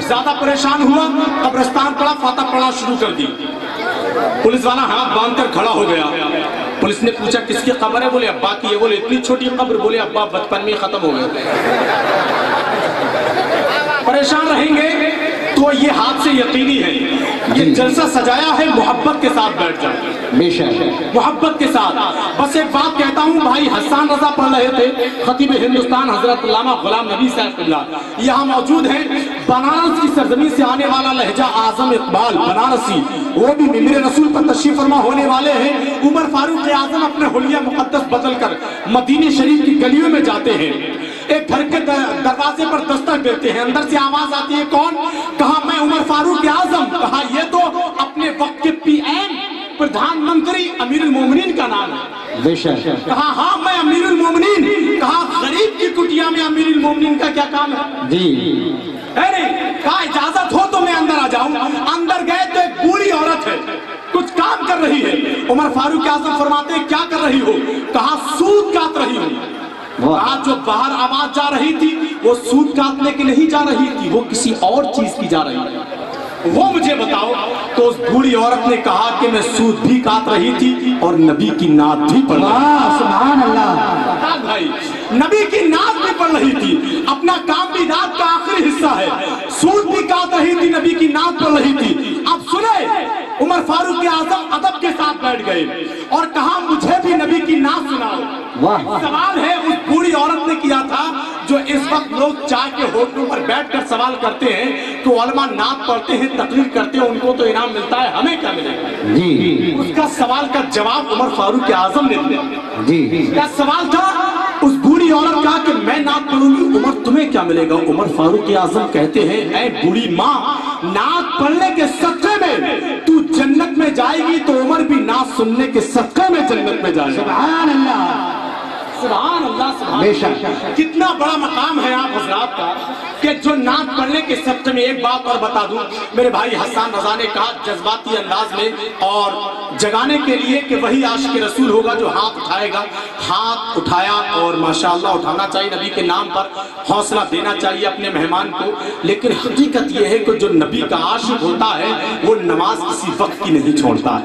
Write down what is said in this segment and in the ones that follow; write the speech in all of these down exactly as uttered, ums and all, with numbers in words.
ज्यादा परेशान हुआ, कब्रिस्तान पड़ा, फातह पढ़ना शुरू कर दी। पुलिस वाला हाथ बांध कर खड़ा हो गया। पुलिस ने पूछा किसकी कब्र है? बोले अब्बा की है। बोले इतनी छोटी कब्र? बोले अब्बा बचपन में खत्म हो गए। परेशान रहेंगे तो ये हाथ से यकीनी है, ये जलसा सजाया है मोहब्बत के साथ बैठ जाए, मोहब्बत के साथ। बस एक बात कहता हूँ, भाई हसन रजा पढ़ रहे थे, खतीब हिंदुस्तान हजरत अल्लामा गुलाम नबी साहब यहाँ मौजूद हैं। बनारस की सरजमी से आने वाला लहजा आजम इकबाल बनारसी, वो भी मिंबर रसूल पर तशरीफ फरमा होने वाले हैं। उमर फारूक आजम अपने हुलिया मुकद्दस बदल कर मदीने शरीफ की गलियों में जाते हैं। एक घर के दरवाजे पर दस्तक देते हैं, अंदर से आवाज आती है, कौन? कहा मैं उमर फारूक आजम। कहा ये तो अपने वक्त के पी एम प्रधानमंत्री अमीरुल मोमिनीन का नाम है। कहा हाँ मैं अमीरुल मोमिनीन। कहा गरीब की कुटिया में अमीरुल मोमिनीन का क्या काम है? जी अरे कहा इजाजत हो तो मैं अंदर आ जाऊं। अंदर गए तो एक बूढ़ी औरत है, कुछ काम कर रही है। उमर फारूक आजम फरमाते हैं क्या कर रही हो? कहा सूत काट रही हो। आज जो बाहर आवाज जा रही थी वो सूत काटने की नहीं जा रही थी, वो किसी और चीज की जा रही थी, वो मुझे बताओ। तो उस बूढ़ी औरत ने कहा कि मैं सूत भी काट रही थी और नबी की नात भी पढ़ रही थी। सुभान अल्लाह भाई, नबी की नात भी पढ़ रही थी। अपना काम भी नात का आखिरी हिस्सा है, सूत भी काट रही थी, नबी की नात पढ़ रही थी। अब सुने, उमर फारूक आजम अदब के साथ बैठ गए और कहा मुझे भी नबी की नात सुनाओ। सवाल है उस बूढ़ी औरत ने किया था जो इस वक्त लोग चाय के होटलों पर बैठकर सवाल करते हैं तो उलमा नात पढ़ते हैं, तकरीर करते हैं, उनको तो इनाम मिलता है, हमें क्या मिलेगा? जी। उसका सवाल का जवाब उमर फारूक आजम ने दिया। जी। क्या सवाल था? उस बूढ़ी औरत कहा कि मैं नात पढ़ूंगी, उमर तुम्हें क्या मिलेगा? उमर फारूक आजम कहते हैं ऐ बूढ़ी माँ, नात पढ़ने के सदक़े में तू जन्नत में जाएगी तो उमर भी नात सुनने के सदक़े में जन्नत में जाएगा। सुभान अल्लाह, सुभान अल्लाह, सुभान अल्लाह। कितना बड़ा मकाम है आप हजरात का कि जो नात पढ़ने के सदक़े में। एक बात और बता दूं, मेरे भाई हसन रजा ने कहा जज्बाती अंदाज में और जगाने के लिए कि वही आशिक रसूल होगा जो हाथ उठाएगा। हाथ उठाया और माशाअल्लाह उठाना चाहिए, नबी के नाम पर हौसला देना चाहिए अपने मेहमान को। लेकिन हकीकत यह है कि जो नबी का आशिक होता है वो नमाज किसी वक्त की नहीं छोड़ता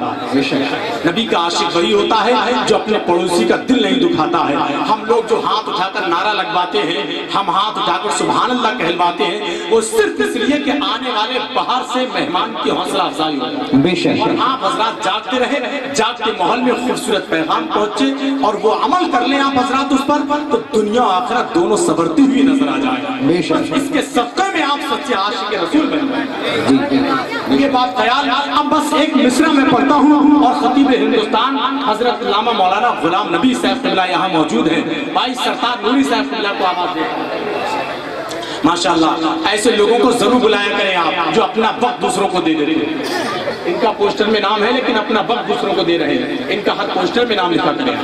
है। नबी का आशिक वही होता है जो अपने पड़ोसी का दिल नहीं दुखाता है। हम लोग जो हाथ उठाकर नारा लगवाते हैं, हम हाथ उठाकर सुभान अल्लाह कहलवाते हैं, वो सिर्फ इसलिए कि आने वाले बाहर से मेहमान की हौसला अफजाई हो। बेशक। और आप हजरात जागते रहे, जागते माहौल में खूबसूरत पैगाम पहुंचे और वो अमल कर ले आप हजरात उस पर, तो दुनिया आखिरत दोनों संवरती हुई नजर आ जाए। बेशक। इसके सदक़े में आप सच्चे आशिक रसूल बन जाए। ये बात ख्याल। अब बस एक मिसरा में पढ़ता हूँ और खतीब हिंदुस्तान हजरत अल्लामा मौलाना गुलाम नबी साहब क़िबला यहाँ मौजूद है। भाई सरताज नूरी साहब क़िबला को आवाज दें। माशाअल्लाह, ऐसे लोगों को जरूर बुलाया करें आप जो अपना वक्त दूसरों को दे देते हैं। इनका पोस्टर में नाम है लेकिन अपना वक्त दूसरों को दे रहे हैं, इनका हर पोस्टर में नाम लिखा करें।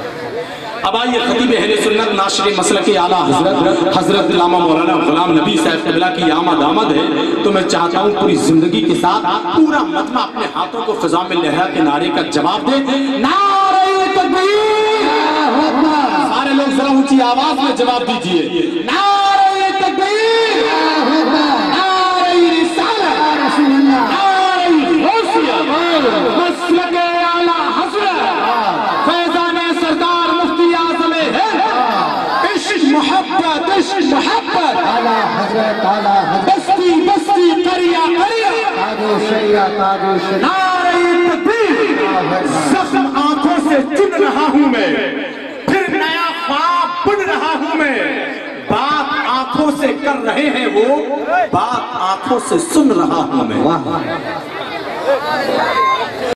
अब आइए खतीब अहले सुन्नत नाशिर मसलक के आला हजरत हजरत अल्लामा मौलाना गुलाम नबी साहब क़िबला की आमद आमद है। तो मैं चाहता हूँ पूरी जिंदगी के साथ पूरा मजमा अपने हाथों को फिजा में लहरा के नारे का जवाब दे। नारे तकबीर, सारे लोग जरा ऊंची आवाज में जवाब दीजिए। नारे तकबीर, नारे रिसालत, नारे गौसियत, मसलक आला हजरत फैजान सरदार मुफ्ती आज़म है। इश्क मोहब्बत, इश्क मोहब्बत, आला हजरत, आला हजरत, बस्ती बस्ती, करिया करिया, ताजो शरिया, ताजो शरिया। नारे तकबीर, जख्म आंखों से चुन रहा हूं मैं, फिर नया ख्वाब बुन रहा हूं मैं। बात आंखों से कर रहे हैं वो, बात आंखों से सुन रहा हूं मैं।